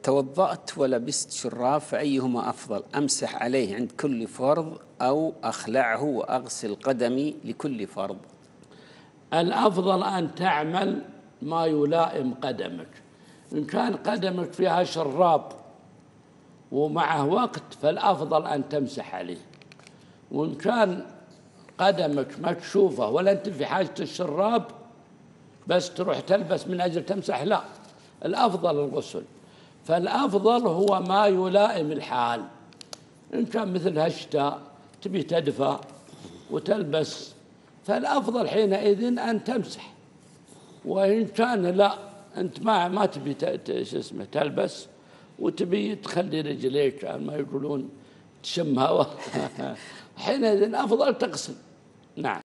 توضأت ولبست شراب فأيهما أفضل؟ أمسح عليه عند كل فرض أو أخلعه وأغسل قدمي لكل فرض؟ الأفضل أن تعمل ما يلائم قدمك. إن كان قدمك فيها شراب ومعه وقت فالأفضل أن تمسح عليه، وإن كان قدمك مكشوفة ولا أنت في حاجة الشراب بس تروح تلبس من أجل تمسح، لا، الأفضل الغسل. فالأفضل هو ما يلائم الحال. إن كان مثل هالشتاء تبي تدفى وتلبس فالأفضل حينئذ أن تمسح، وإن كان لا أنت ما تبي تلبس وتبي تخلي رجليك ما يقولون تشم هوا حينئذ أفضل تغسل. نعم.